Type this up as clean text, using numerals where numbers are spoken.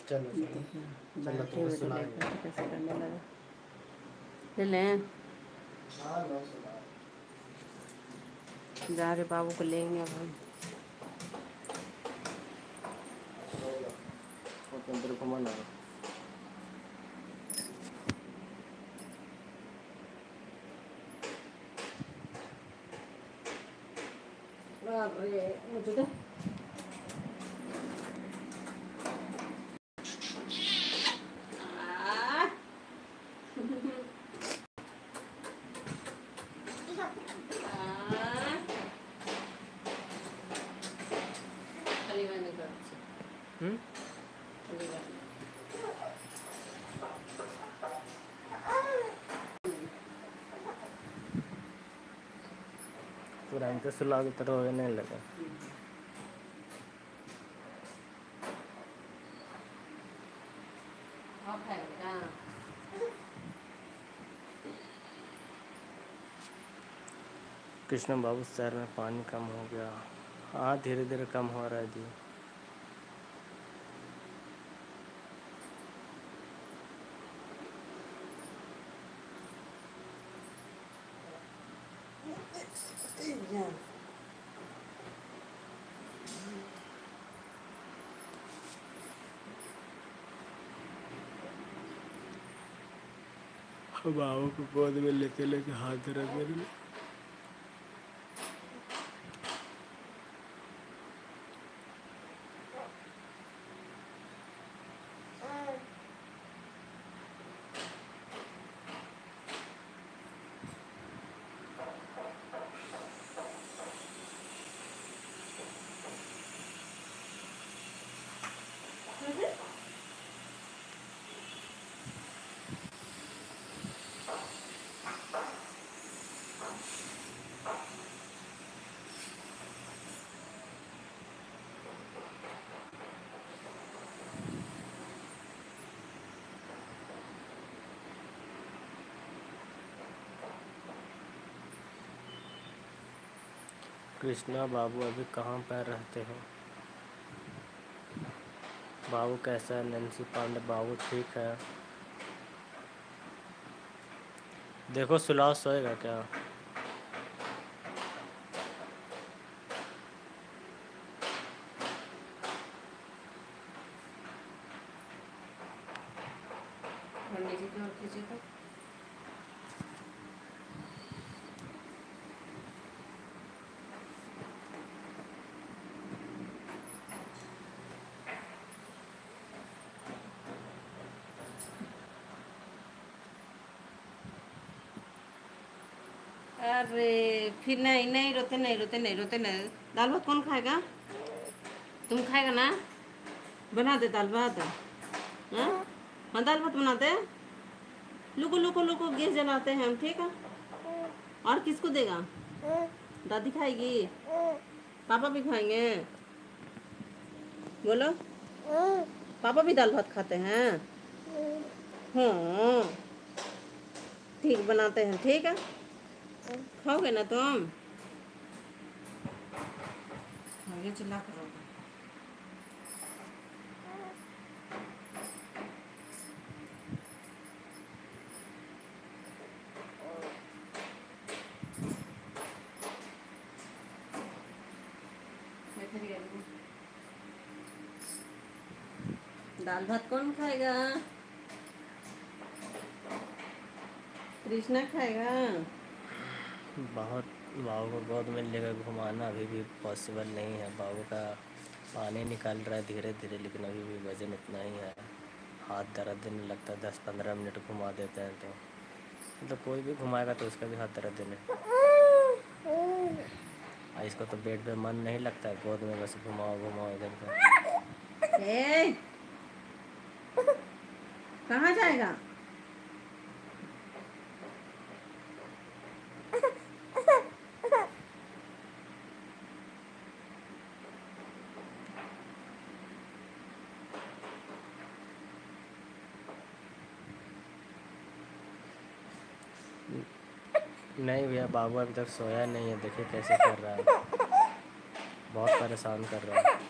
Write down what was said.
चलो चलो चलो बैठे तुमको हुए तो सुनाएंगे। देखो कैसे करने लगा। ले लें, हाँ लो सुना। जा रहे बाबू को लेंगे अब हम। सो जाओ वो तो अंदर घुमाना है। अरे मुझे दे। खाली मैंने कर तुरंत सुला के तरह होने नहीं लगा। कृष्ण बाबू शहर में पानी कम हो गया। हाँ धीरे धीरे कम हो रहा है जी। बाबू को गोद में लेते लेते हाथ दर्द मेरे में। कृष्णा बाबू अभी कहाँ पर रहते हो? बाबू कैसा है? नैन्सी पांडे बाबू ठीक है। देखो सुलाओ सोएगा क्या? अरे फिर नहीं नहीं रोते नहीं रोते नहीं रोते नहीं। दाल भात कौन खाएगा? तुम खाएगा ना? बना दे दाल भात। हाँ हाँ दाल भात बना दे। लुको लुको लुको गैस जलाते हैं हम, ठीक है? और किसको देगा? दादी खाएगी? पापा भी खाएंगे? बोलो। पापा भी दाल भात खाते हैं? हाँ ठीक बनाते हैं, ठीक है? खाओगे ना तुम? आगे चिल्ला करो। दाल भात कौन खाएगा? कृष्णा खाएगा। बहुत बाबू को गोद में लेकर घुमाना अभी भी पॉसिबल नहीं है। बाबू का पानी निकल रहा है धीरे धीरे, लेकिन अभी भी वजन इतना ही है। हाथ दर्द देने लगता है। 10-15 मिनट घुमा देते हैं तो मतलब कोई भी घुमाएगा तो उसका भी हाथ दर्द देने। इसको तो बेड पे मन नहीं लगता है, गोद में बस घुमाओ घुमाओ इधर उधर। कहाँ जाएगा? नहीं भैया बाबू अभी तक सोया नहीं है। देखिए कैसे कर रहा है, बहुत परेशान कर रहा है।